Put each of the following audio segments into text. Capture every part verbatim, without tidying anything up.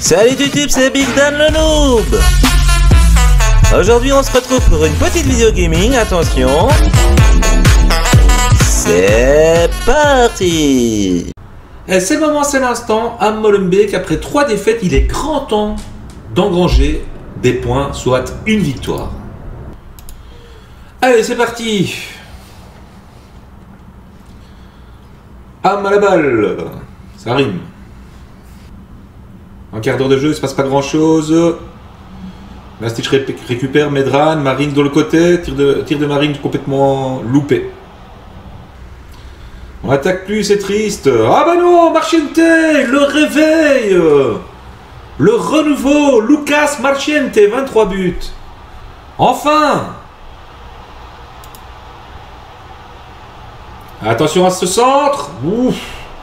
Salut YouTube, c'est Big Dan le Noob. Aujourd'hui on se retrouve pour une petite vidéo gaming, attention. C'est parti. Et c'est le moment, c'est l'instant. À Molenbeek, après trois défaites, il est grand temps d'engranger des points, soit une victoire. Allez, c'est parti. Am à la balle. Ça rime. Un quart d'heure de jeu, il ne se passe pas grand chose. Nastitch ré récupère, Medran, Marine de l'autre côté, tir de, tir de Marine complètement loupé. On attaque plus, c'est triste. Ah bah non, Marchente, le réveil. Le renouveau, Lucas Marchente, vingt-trois buts. Enfin. Attention à ce centre. Ouf.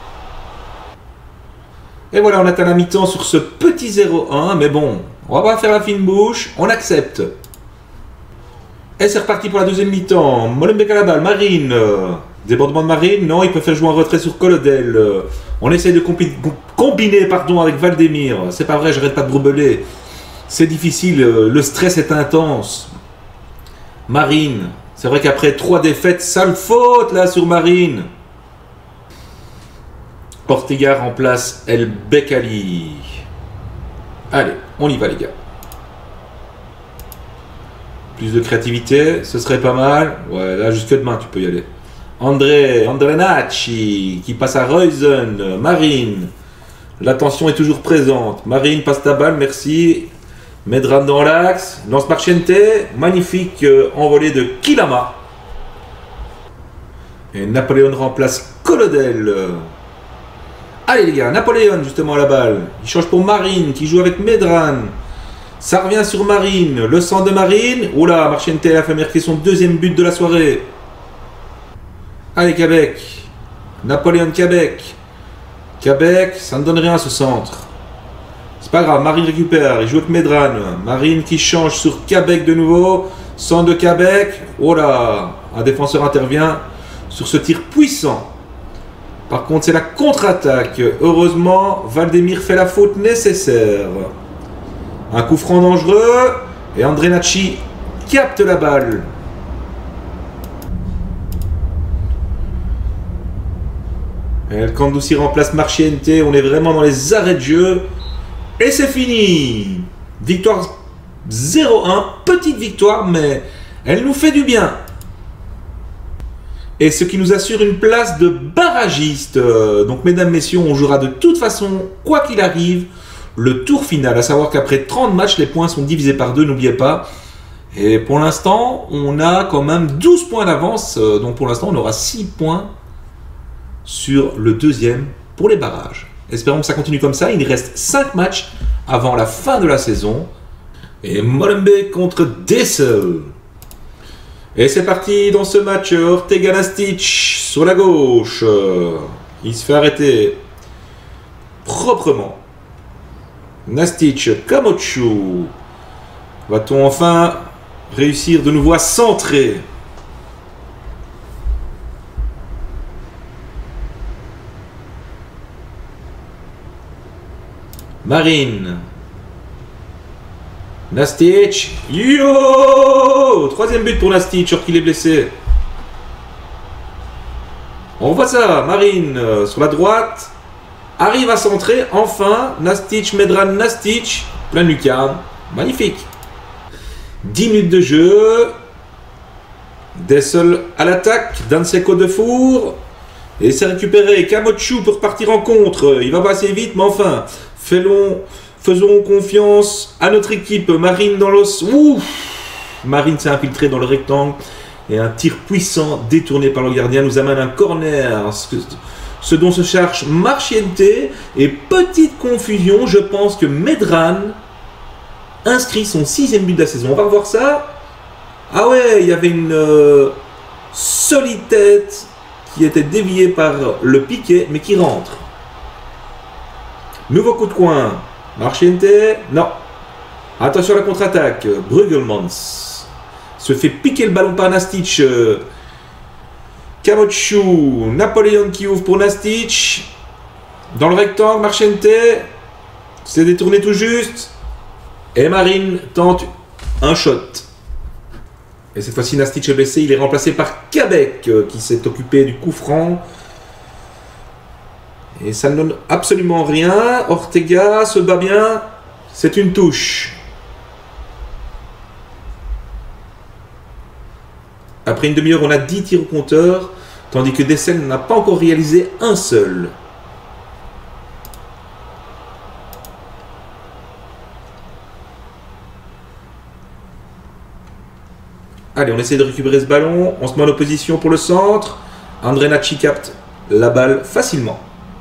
Et voilà, on atteint la mi-temps sur ce petit zéro un, mais bon, on va pas faire la fine bouche, on accepte. Et c'est reparti pour la deuxième mi-temps. Molenbeek à la balle, Marine. Euh, débordement de Marine, non, il peut faire jouer un retrait sur Colodel. Euh, on essaye de combi combiner pardon, avec Valdemir. C'est pas vrai, j'arrête pas de broubler. C'est difficile, euh, le stress est intense. Marine, c'est vrai qu'après trois défaites, sale faute là sur Marine. Ortega remplace El Bekali. Allez, on y va les gars. Plus de créativité, ce serait pas mal. Ouais, là jusque demain tu peux y aller. André, Andrenacci qui passe à Reusen. Marine. La tension est toujours présente. Marine passe ta balle, merci. Medran dans l'axe. Lance Marchente. Magnifique euh, envolée de Kilama. Et Napoléon remplace Colodel. Allez les gars, Napoléon justement à la balle. Il change pour Marine qui joue avec Medran. Ça revient sur Marine. Le centre de Marine. Oula, Marchente a fait marquer son deuxième but de la soirée. Allez Québec. Napoléon Québec. Québec, ça ne donne rien ce centre. C'est pas grave, Marine récupère. Il joue avec Medran. Marine qui change sur Québec de nouveau. Centre de Québec. Oula, un défenseur intervient sur ce tir puissant. Par contre, c'est la contre-attaque. Heureusement, Valdemir fait la faute nécessaire. Un coup franc dangereux. Et Andrenacci capte la balle. El Kandouci remplace Marchente. On est vraiment dans les arrêts de jeu. Et c'est fini. Victoire zéro un. Petite victoire, mais elle nous fait du bien. Et ce qui nous assure une place de barragiste. Donc, mesdames, messieurs, on jouera de toute façon, quoi qu'il arrive, le tour final. À savoir qu'après trente matchs, les points sont divisés par deux, n'oubliez pas. Et pour l'instant, on a quand même douze points d'avance. Donc, pour l'instant, on aura six points sur le deuxième pour les barrages. Espérons que ça continue comme ça. Il reste cinq matchs avant la fin de la saison. Et Molenbeek contre Dessel. Et c'est parti dans ce match. Ortega Nastitch sur la gauche. Il se fait arrêter proprement. Nastitch, Kamochu. Va-t-on enfin réussir de nouveau à centrer? Marine. Nastitch, yo! Troisième but pour Nastitch, alors qu'il est blessé. On voit ça, Marine euh, sur la droite. Arrive à centrer, enfin. Nastitch, Medran, Nastitch. Plein de lucarne. Magnifique. dix minutes de jeu. Dessel à l'attaque. Danseko de four. Et c'est récupéré. Kamochu pour partir en contre. Il va pas assez vite, mais enfin. Faisons, faisons confiance à notre équipe. Marine dans l'os. Ouf! Marine s'est infiltrée dans le rectangle. Et un tir puissant détourné par le gardien nous amène un corner. Ce, ce dont se cherche Marchente. Et petite confusion, je pense que Medran inscrit son sixième but de la saison. On va revoir ça. Ah ouais, il y avait une euh, solide tête qui était déviée par le piqué, mais qui rentre. Nouveau coup de coin. Marchente, non. Attention à la contre-attaque. Brugelmans se fait piquer le ballon par Nastitch. Kamochu, Napoléon qui ouvre pour Nastitch. Dans le rectangle, Marchente. C'est détourné tout juste. Et Marine tente un shot. Et cette fois-ci, Nastic est blessé. Il est remplacé par Kabek euh, qui s'est occupé du coup franc. Et ça ne donne absolument rien. Ortega se bat bien. C'est une touche. Après une demi-heure, on a dix tirs au compteur. Tandis que Dessel n'a pas encore réalisé un seul. Allez, on essaie de récupérer ce ballon. On se met en opposition pour le centre. Andrenacci capte la balle facilement.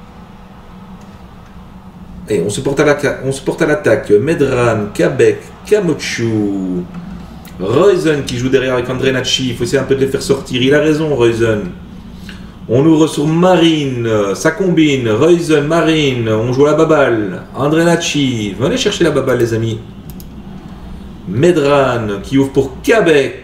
Et on se porte à l'attaque. Medran, Kabek, Kamochu, Reusen qui joue derrière avec Andrenacci. Il faut essayer un peu de les faire sortir. Il a raison, Reusen. On ouvre sur Marine. Ça combine. Reusen, Marine. On joue à la baballe. Andrenacci. Venez chercher la baballe, les amis. Medran qui ouvre pour Kabek.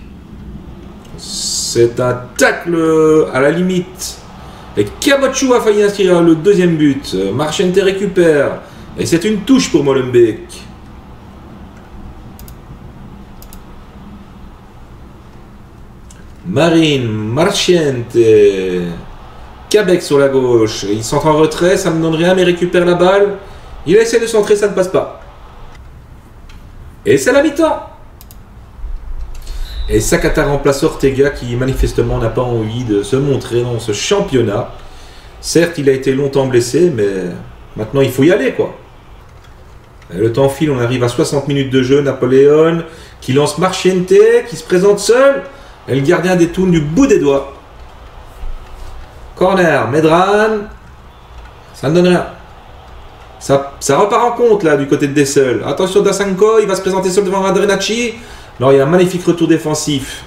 C'est un tacle à la limite. Et Kamochu a failli inscrire le deuxième but. Marchente récupère. Et c'est une touche pour Molenbeek. Marine, Marchente. Kabek sur la gauche. Il s'entre en retrait, ça ne donne rien, mais il récupère la balle. Il essaie de centrer, ça ne passe pas. Et c'est la mi-temps. Et Sakata remplace Ortega qui manifestement n'a pas envie de se montrer dans ce championnat. Certes, il a été longtemps blessé, mais maintenant il faut y aller, quoi. Et le temps file, on arrive à soixante minutes de jeu. Napoléon qui lance Marchente, qui se présente seul. Et le gardien détourne du bout des doigts. Corner, Medran. Ça ne donne rien. Ça, ça repart en compte là du côté de Dessel. Attention Dasanko, il va se présenter seul devant Andrenacci. Alors il y a un magnifique retour défensif.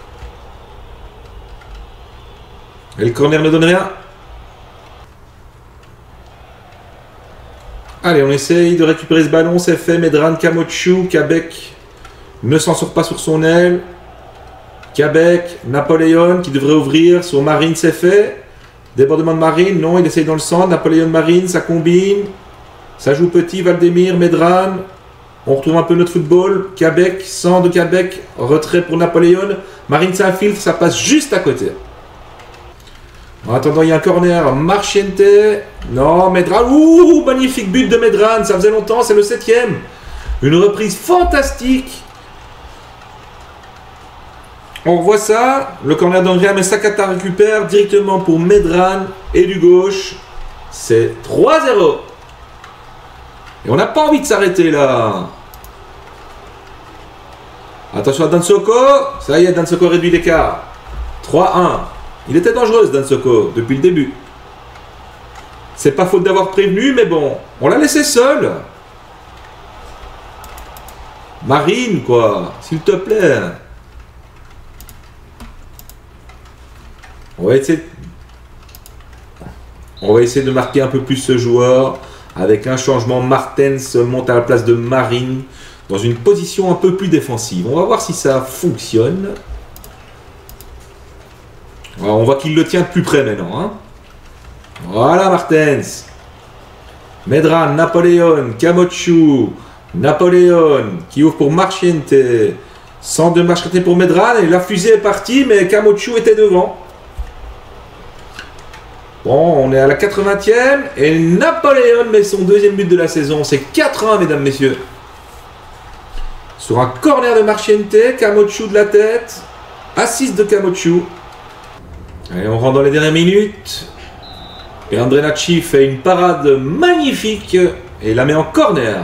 Et le corner ne donne rien. Allez, on essaye de récupérer ce ballon, c'est fait. Medran, Kamochu, Kabek ne s'en sort pas sur son aile. Kabek, Napoléon qui devrait ouvrir sur Marine, c'est fait. Débordement de Marine, non, il essaye dans le centre. Napoléon, Marine, ça combine. Ça joue petit, Valdemir, Medran. On retrouve un peu notre football. Kabek, centre de Kabek, retrait pour Napoléon. Marine s'infiltre, ça passe juste à côté. En attendant, il y a un corner. Marchente. Non, Medran. Ouh, magnifique but de Medran. Ça faisait longtemps, c'est le septième. Une reprise fantastique. On revoit ça. Le corner d'Andrea, mais Sakata récupère directement pour Medran et du gauche. C'est trois zéro. Et on n'a pas envie de s'arrêter là. Attention à Dansoko. Ça y est, Dansoko réduit l'écart. trois un. Il était dangereux, Dansoko, depuis le début. C'est pas faute d'avoir prévenu, mais bon, on l'a laissé seul. Marine, quoi, s'il te plaît. On va essayer... On va essayer de marquer un peu plus ce joueur. Avec un changement, Martens monte à la place de Marine dans une position un peu plus défensive. On va voir si ça fonctionne. Alors, on voit qu'il le tient de plus près maintenant. Hein. Voilà Martens. Medran, Napoléon, Kamochu, Napoléon qui ouvre pour Marchente. Centre de Marchente pour Medran. Et la fusée est partie, mais Kamochu était devant. Bon, on est à la quatre-vingtième et Napoléon met son deuxième but de la saison. C'est quatre un, mesdames, messieurs. Sur un corner de Marchente, Kamochu de la tête. Assist de Kamochu. Allez, on rentre dans les dernières minutes. Et Andrenacci fait une parade magnifique et la met en corner.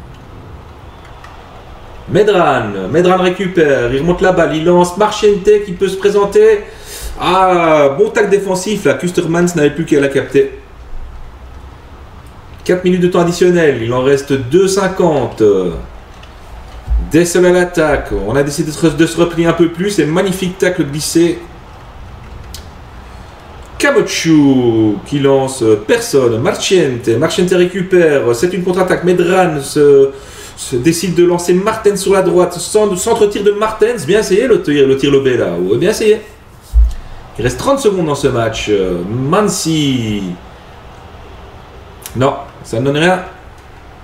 Medran. Medran récupère. Il remonte la balle. Il lance Marchente qui peut se présenter. Ah, bon tac défensif là, Kustermans n'avait plus qu'à la capter. quatre minutes de temps additionnel, il en reste deux cinquante. Dessel à l'attaque, on a décidé de se replier un peu plus et magnifique tacle glissé. Kamochu qui lance personne, Marchente, Marchente récupère, c'est une contre-attaque, Medran se, se décide de lancer Martens sur la droite, centre-tir de Martens, bien essayé le tir, le tir lobé là, ouais, bien essayé. Il reste trente secondes dans ce match. Mansi. Non, ça ne donne rien.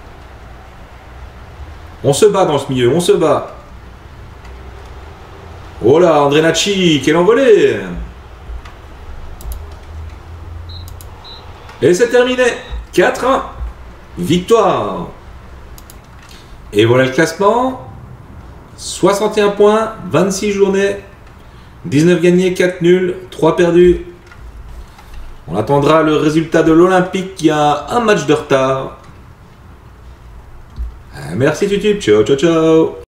On se bat dans ce milieu, on se bat. Oh là, André Nachi, quel envolé! Et c'est terminé. quatre un. Victoire. Et voilà le classement. soixante et un points, vingt-six journées. dix-neuf gagnés, quatre nuls, trois perdus. On attendra le résultat de l'Olympique qui a un match de retard. Merci YouTube, ciao ciao ciao.